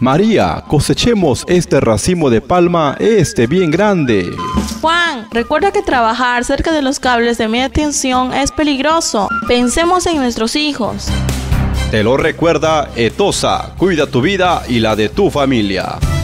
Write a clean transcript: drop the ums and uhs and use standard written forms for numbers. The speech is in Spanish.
María, cosechemos este racimo de palma, bien grande. Juan, recuerda que trabajar cerca de los cables de media tensión es peligroso. Pensemos en nuestros hijos. Te lo recuerda Etosa, cuida tu vida y la de tu familia.